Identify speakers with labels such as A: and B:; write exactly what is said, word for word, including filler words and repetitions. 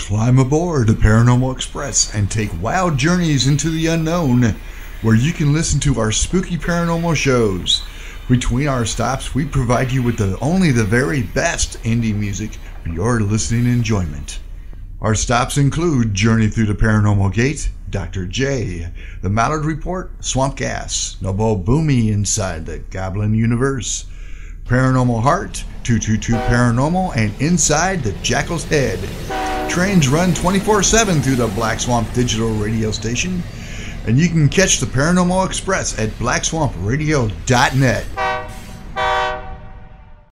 A: Climb aboard the Paranormal Express and take wild journeys into the unknown, where you can listen to our spooky paranormal shows. Between our stops, we provide you with the only the very best indie music for your listening enjoyment. Our stops include Journey Through the Paranormal Gate, Doctor J, The Mallard Report, Swamp Gas, Nobobume Inside the Goblin Universe, Paranormal Heart, two two two Paranormal, and Inside the Jackal's Head. Trains run twenty-four seven through the Black Swamp digital radio station, and you can catch the Paranormal Express at black swamp radio dot net.